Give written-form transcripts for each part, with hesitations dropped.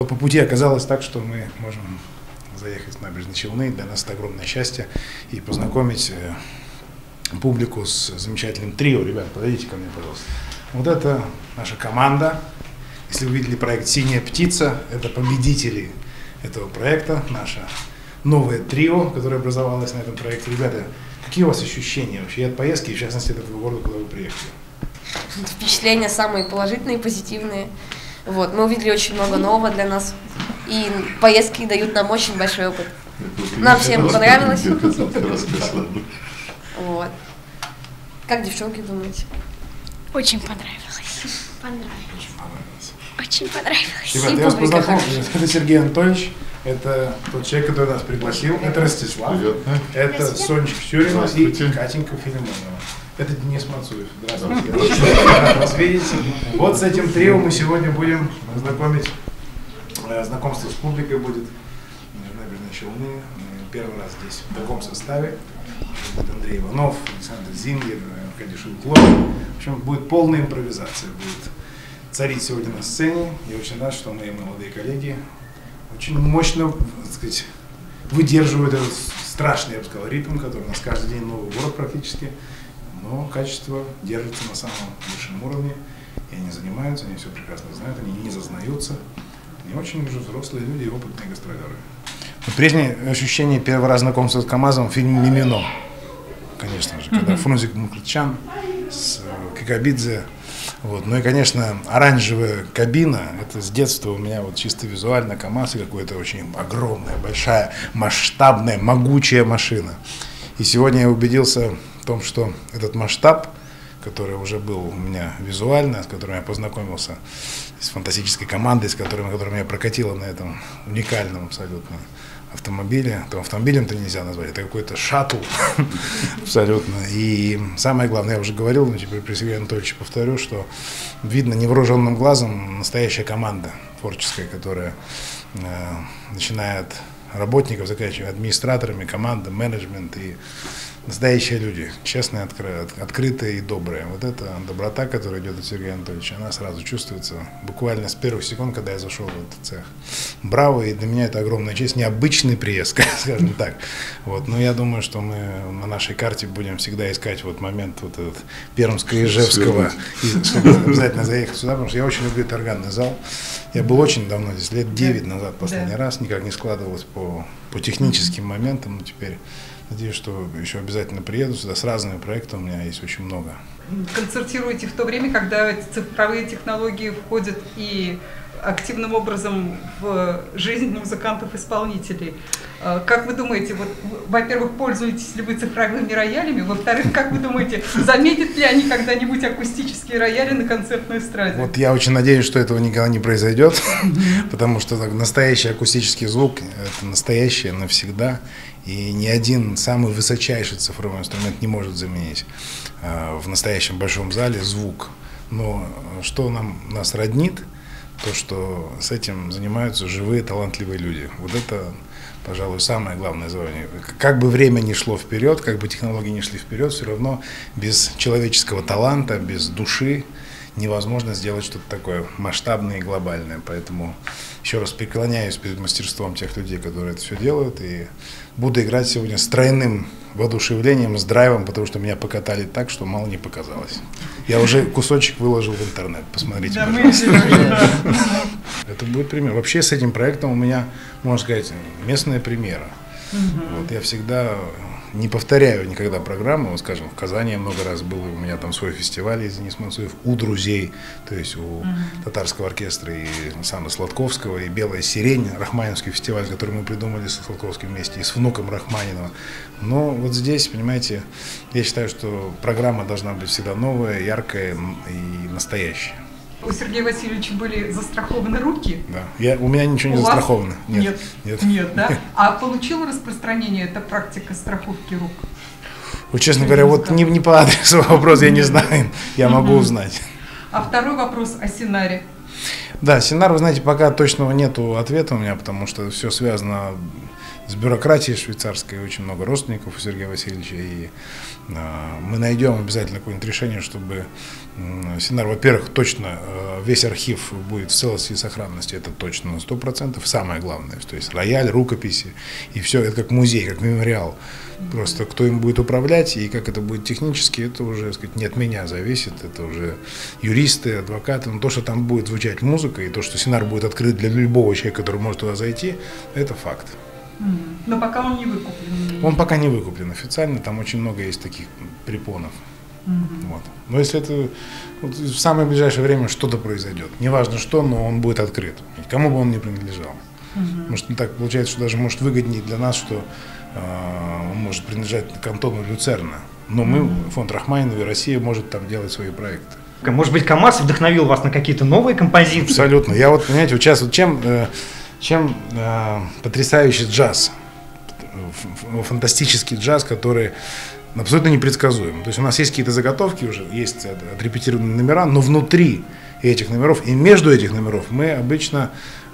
по пути оказалось так, что мы можем заехать в Набережные Челны. Для нас это огромное счастье. И познакомить публику с замечательным трио. Ребят, подойдите ко мне, пожалуйста. Вот это наша команда. Если вы видели проект «Синяя птица», это победители этого проекта, наше новое трио, которое образовалось на этом проекте. Ребята, какие у вас ощущения вообще от поездки, и в частности от этого города, куда вы приехали? Впечатления самые положительные, позитивные. Вот, мы увидели очень много нового для нас, и поездки дают нам очень большой опыт. Нам всем понравилось. Вот. Как девчонки думаете? Очень понравилось. Очень понравилось. Ребята, я вас познакомлю. Это Сергей Анатольевич, это тот человек, который нас пригласил. Это Ростислав, это Сонечка Сюрина и Катенька Филимонова. Это Денис Мацуев. Здравствуйте. Рад вас видеть. Вот с этим трио мы сегодня будем знакомить. Знакомство с публикой будет Набережные Челны. Первый раз здесь в таком составе. Андрей Иванов, Александр Зингер, Аркадий Шелклов. В общем, будет полная импровизация. Будет царить сегодня на сцене. Я очень рад, что мои молодые коллеги очень мощно, так сказать, выдерживают этот страшный, я бы сказал, ритм, который у нас каждый день новый город практически. Но качество держится на самом высшем уровне. И они занимаются, они все прекрасно знают, они не зазнаются. Они очень уже взрослые люди и опытные гастролеры. Прежнее ощущение первого раза знакомства с КамАЗом в фильме «Мимино». Конечно же, когда Фрунзик Мукличан с Кикабидзе. Вот. Ну и, конечно, оранжевая кабина, это с детства у меня вот чисто визуально КамАЗ и какая-то очень огромная, большая, масштабная, могучая машина. И сегодня я убедился в том, что этот масштаб, который уже был у меня визуально, с которым я познакомился, с фантастической командой, с которой меня прокатило на этом уникальном абсолютно автомобиле. Автомобилем-то нельзя назвать, это какой-то шаттл абсолютно. И самое главное, я уже говорил, но теперь при Сергее Анатольевиче повторю, что видно невооруженным глазом настоящая команда творческая, которая начиная от работников, заканчивая администраторами, команда, менеджмент и настоящие люди, честные, открытые и добрые. Вот эта доброта, которая идет от Сергея Анатольевича, она сразу чувствуется буквально с первых секунд, когда я зашел в этот цех. Браво, и для меня это огромная честь, необычный приезд, скажем так. Вот. Но я думаю, что мы на нашей карте будем всегда искать вот момент вот этот Пермско-Ижевского, чтобы обязательно заехать сюда, потому что я очень люблю этот органный зал. Я был очень давно здесь, лет 9 назад последний раз, никак не складывалось по техническим моментам, но теперь надеюсь, что еще обязательно приеду сюда с разными проектами, у меня есть очень много. Концертируете в то время, когда цифровые технологии входят и активным образом в жизнь музыкантов-исполнителей. Как вы думаете, вот, во-первых, пользуетесь ли вы цифровыми роялями? Во-вторых, как вы думаете, заметят ли они когда-нибудь акустические рояли на концертной эстраде? Вот я очень надеюсь, что этого никогда не произойдет, потому что настоящий акустический звук – это настоящее навсегда. И ни один самый высочайший цифровой инструмент не может заменить в настоящем большом зале звук. Но что нас роднит, то, что с этим занимаются живые, талантливые люди. Вот это, пожалуй, самое главное звание. Как бы время ни шло вперед, как бы технологии ни шли вперед, все равно без человеческого таланта, без души невозможно сделать что-то такое масштабное и глобальное. Поэтому еще раз преклоняюсь перед мастерством тех людей, которые это все делают, и буду играть сегодня с тройным воодушевлением, с драйвом, потому что меня покатали так, что мало не показалось. Я уже кусочек выложил в интернет, посмотрите, пожалуйста. Это будет пример. Вообще с этим проектом у меня, можно сказать, местная премьера. Вот я всегда не повторяю никогда программу, вот, скажем, в Казани я много раз был, у меня там свой фестиваль из Денис Мацуев, у друзей, то есть у татарского оркестра и Сана Сладковского, и «Белая сирень», Рахманиновский фестиваль, который мы придумали со Сладковским вместе, и с внуком Рахманинова. Но вот здесь, понимаете, я считаю, что программа должна быть всегда новая, яркая и настоящая. У Сергея Васильевича были застрахованы руки? Да. У меня ничего не застраховано. Нет. Нет, да? А получила распространение эта практика страховки рук? Вот, честно говоря, вот не по адресу вопрос, я не знаю, я могу узнать. А второй вопрос о Синаре. Да, Синар, вы знаете, пока точного нету ответа у меня, потому что все связано с бюрократией швейцарской, очень много родственников у Сергея Васильевича, и мы найдем обязательно какое-нибудь решение, чтобы Синар, во-первых, точно весь архив будет в целости и сохранности, это точно на 100%, самое главное, то есть рояль, рукописи, и все, это как музей, как мемориал. Просто кто им будет управлять и как это будет технически, это уже, так сказать, не от меня зависит, это уже юристы, адвокаты, но то, что там будет звучать музыка, и то, что Синар будет открыт для любого человека, который может туда зайти, это факт. Но пока он не выкуплен. Он пока не выкуплен официально, там очень много есть таких препонов. Вот. Но если это вот, в самое ближайшее время что-то произойдет, неважно что, но он будет открыт, кому бы он ни принадлежал. Может, так получается, что даже может выгоднее для нас, что он может принадлежать к Антону Люцерна, но мы, фонд Рахманинова и Россия, может там делать свои проекты. Может быть, КамАЗ вдохновил вас на какие-то новые композиции? Абсолютно. Я вот, понимаете, вот сейчас вот чем потрясающий джаз, фантастический джаз, который абсолютно непредсказуем. То есть у нас есть какие-то заготовки уже, есть отрепетированные номера, но внутри этих номеров и между этих номеров мы обычно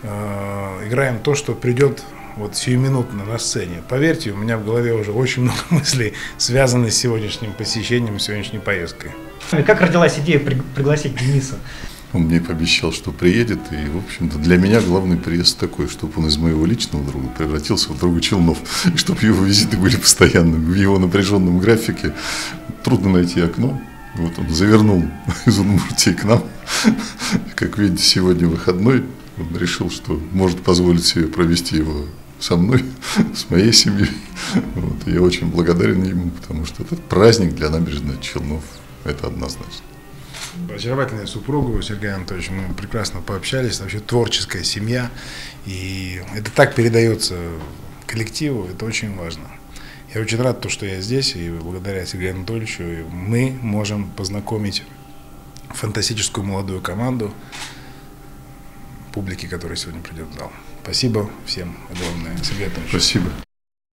играем то, что придет вот сиюминутно на сцене. Поверьте, у меня в голове уже очень много мыслей, связанных с сегодняшним посещением, сегодняшней поездкой. И как родилась идея пригласить Дениса? Он мне пообещал, что приедет, и, в общем-то, для меня главный приезд такой, чтобы он из моего личного друга превратился в друга Челнов, и чтобы его визиты были постоянными. В его напряженном графике трудно найти окно. Вот он завернул из Удмуртии к нам. Как видите, сегодня выходной. Он решил, что может позволить себе провести его со мной, с моей семьей. Вот. Я очень благодарен ему, потому что этот праздник для набережной Челнов – это однозначно. Очаровательная супруга Сергея Анатольевича, мы прекрасно пообщались, вообще творческая семья, и это так передается коллективу, это очень важно. Я очень рад, что я здесь, и благодаря Сергею Анатольевичу мы можем познакомить фантастическую молодую команду публики, которая сегодня придет в зал. Спасибо всем огромное, Сергей Анатольевич. Спасибо.